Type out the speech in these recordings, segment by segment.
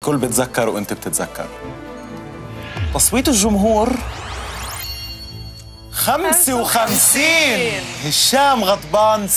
الكل بتذكر وانت بتتذكر. تصويت الجمهور 55. هشام غضبان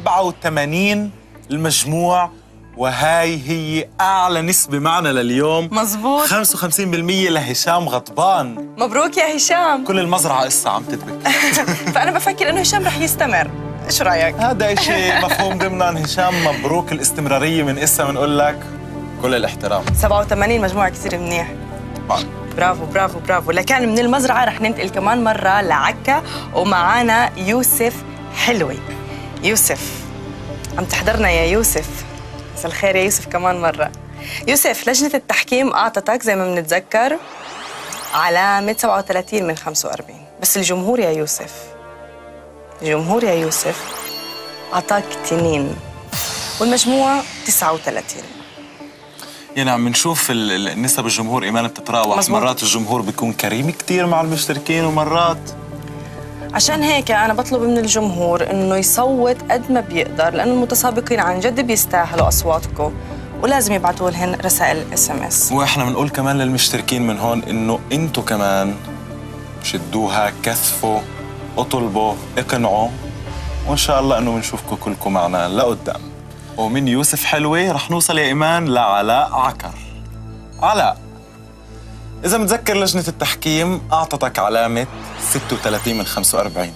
87 المجموع، وهاي هي أعلى نسبة معنا لليوم. مزبوط، 55% لهشام غضبان. مبروك يا هشام. كل المزرعة قصة عم تدبك. فأنا بفكر إنه هشام رح يستمر، إيش رأيك؟ هذا شيء مفهوم ضمنا. هشام مبروك الاستمرارية من إسا، بنقول لك كل الاحترام. 87 مجموعة كثير منيح. برافو برافو برافو. لكان من المزرعة رح ننتقل كمان مرة لعكا، ومعانا يوسف حلوي. يوسف عم تحضرنا يا يوسف؟ مساء الخير يا يوسف كمان مرة. يوسف، لجنة التحكيم أعطتك زي ما بنتذكر علامة 37 من 45، بس الجمهور يا يوسف، الجمهور يا يوسف أعطاك 2 والمجموع 39. يعني عم نشوف النسب الجمهور إيمان بتتراوح. مزبوط. مرات الجمهور بيكون كريم كتير مع المشتركين، ومرات عشان هيك أنا بطلب من الجمهور إنه يصوت قد ما بيقدر، لأنه المتسابقين عن جد بيستاهلوا أصواتكم، ولازم يبعتوا لهن رسائل SMS. واحنا بنقول كمان للمشتركين من هون إنه أنتوا كمان شدوها، كثفوا، اطلبوا، اقنعوا، وإن شاء الله إنه بنشوفكم كلكم معنا لقدام. ومن يوسف حلوي رح نوصل يا إيمان لعلاء عكر. علاء، إذا متذكر لجنة التحكيم أعطتك علامة 36 من 45.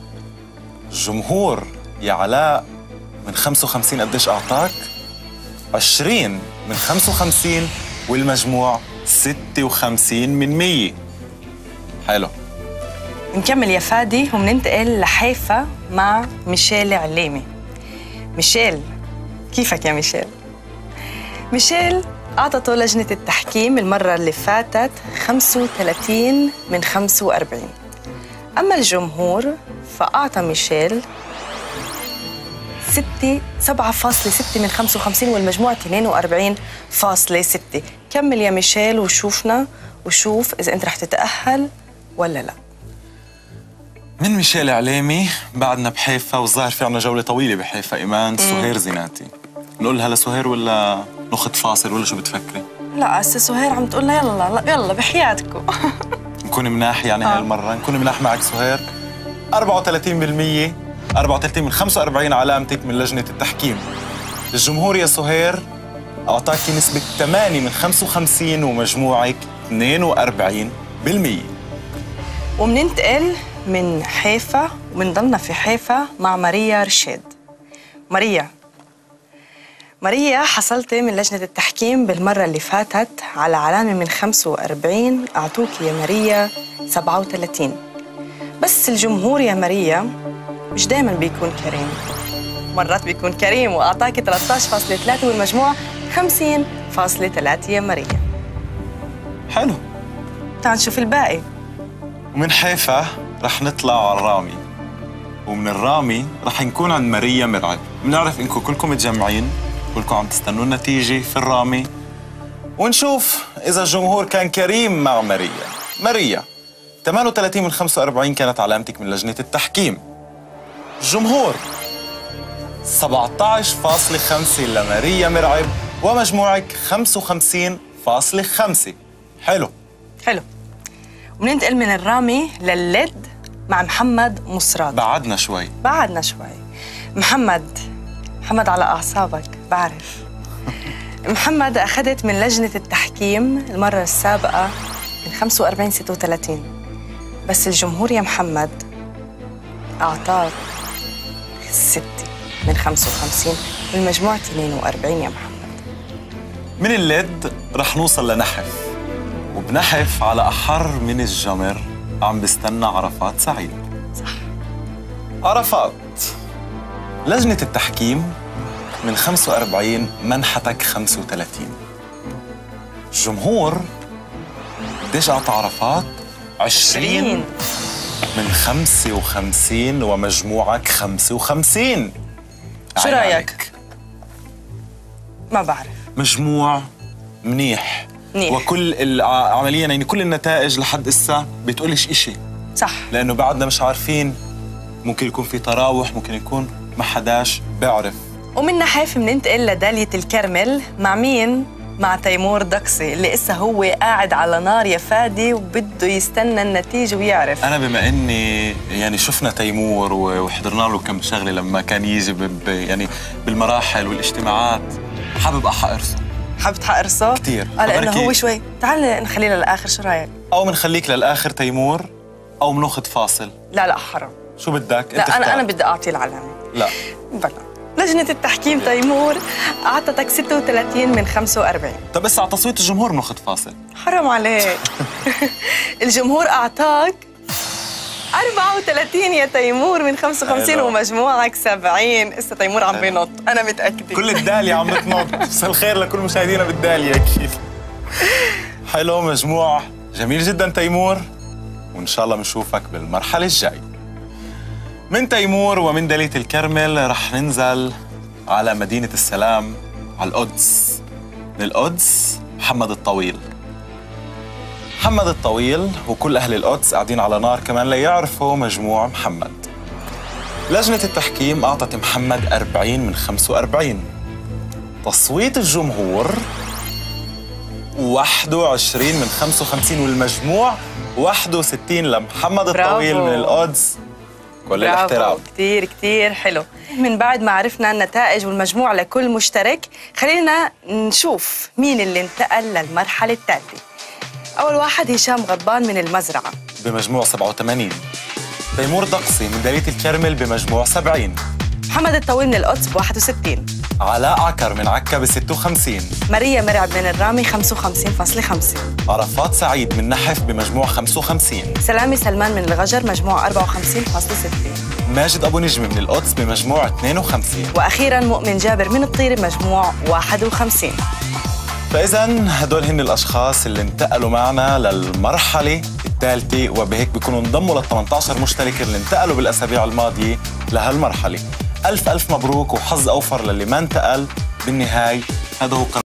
الجمهور يا علاء من 55 قديش أعطاك؟ 20 من 55، والمجموع 56 من 100. حلو. نكمل يا فادي وبننتقل لحيفا مع ميشيل عليمي. ميشيل، كيفك يا ميشيل؟ ميشيل أعطته لجنة التحكيم المرة اللي فاتت 35 من 45. أما الجمهور فأعطى ميشيل 7.6 من 55 والمجموع 42.6. كمل يا ميشيل وشوفنا وشوف إذا أنت رح تتأهل ولا لا. من ميشيل عليمي بعدنا بحيفا، والظاهر في عنا جولة طويلة بحيفا. إيمان سهير زيناتي، نقولها لسهير ولا ناخذ فاصل ولا شو بتفكري؟ لا هسه سهير عم تقول لنا يلا يلا بحياتكم. نكون مناح يعني هاي المرة، نكون مناح معك سهير. 34%، 34 من 45 علامتك من لجنة التحكيم. الجمهور يا سهير أعطاكي نسبة 8 من 55 ومجموعك 42%. ومننتقل من حيفا ومنضلنا في حيفا مع ماريا رشيد. ماريا حصلتي من لجنة التحكيم بالمرة اللي فاتت على علامة من 45، أعطوك يا ماريا 37. بس الجمهور يا ماريا مش دايما بيكون كريم، مرات بيكون كريم وأعطاك 13.3 والمجموع 50.3 يا ماريا. حلو. تعال نشوف الباقي. ومن حيفا رح نطلع على الرامي، ومن الرامي رح نكون عند ماريا مرعب. بنعرف انكم كلكم متجمعين، كلكم عم تستنوا النتيجة في الرامي، ونشوف إذا الجمهور كان كريم مع ماريا. ماريا 38 من 45 كانت علامتك من لجنة التحكيم. الجمهور 17.5 لماريا مرعب، ومجموعك 55.5. حلو. وبننتقل من الرامي للليد مع محمد مصراد. بعدنا شوي. محمد على أعصابك بعرف. محمد أخذت من لجنة التحكيم المرة السابقة من 45.36، بس الجمهور يا محمد أعطاك 6 من 55 والمجموع 42 يا محمد. من الليد رح نوصل لنحف، وبنحف على أحر من الجمر عم بستنى عرفات سعيد. صح. عرفات، لجنة التحكيم من 45 منحتك 35. الجمهور قديش أعطى عرفات؟ 20 من 55 ومجموعك 55. شو رأيك؟ ما بعرف. مجموع منيح. وكل عمليا يعني كل النتائج لحد إسا بتقولش إشي. صح. لأنه بعدنا مش عارفين، ممكن يكون في تراوح، ممكن يكون ما حداش بيعرف. ومن نحف بننتقل لدالية الكرمل مع مين؟ مع تيمور دقسي اللي إسا هو قاعد على نار يا فادي وبده يستنى النتيجة ويعرف. أنا بما إني يعني شفنا تيمور وحضرنا له كم شغلة لما كان يجي يعني بالمراحل والاجتماعات، حابب أحقرصه. حابب تحقرصه؟ كتير. لأنه هو شوي. تعال نخليه للآخر، شو رأيك؟ أو منخليك للآخر تيمور أو مناخذ فاصل. لا حرام. شو بدك؟ لا أنا بدي أعطيه العلامة. لا بلا. لجنة التحكيم تيمور أعطتك 36 من 45. طب بس على تصويت الجمهور بناخذ فاصل. حرام عليك. الجمهور أعطاك 34 يا تيمور من 55 ومجموعك 70. إسا تيمور عم بينط، أنا متأكدة. كل الدالية عم بتنط. مساء الخير لكل مشاهدينا بالدالية أكيد. حلو، مجموع جميل جدا تيمور، وإن شاء الله بنشوفك بالمرحلة الجاي. من تيمور ومن دلية الكرمل رح ننزل على مدينة السلام، على القدس. من القدس محمد الطويل. محمد الطويل وكل أهل القدس قاعدين على نار كمان ليعرفوا مجموع محمد. لجنة التحكيم أعطت محمد 40 من 45. تصويت الجمهور 21 من 55 والمجموع 61 لمحمد الطويل من القدس. كل الاحترام. كتير كتير حلو. من بعد ما عرفنا النتائج والمجموع لكل مشترك، خلينا نشوف مين اللي انتقل للمرحلة الثالثة. أول واحد هشام غضبان من المزرعة بمجموع 87. تيمور دقسي من دلية الكرمل بمجموع 70. محمد الطويل من القدس ب 61. علاء عكر من عكا ب 56. ماريا مرعب من الرامي 55.5. عرفات سعيد من نحف بمجموع 55. سلامي سلمان من الغجر مجموع 54.6. ماجد أبو نجم من القدس بمجموع 52. وأخيراً مؤمن جابر من الطير بمجموع 51. فإذا هدول هن الأشخاص اللي انتقلوا معنا للمرحلة الثالثة، وبهيك بيكونوا انضموا لل 18 مشترك اللي انتقلوا بالأسابيع الماضية لهالمرحلة. ألف مبروك وحظ أوفر للي ما انتقل بالنهاية. هذا هو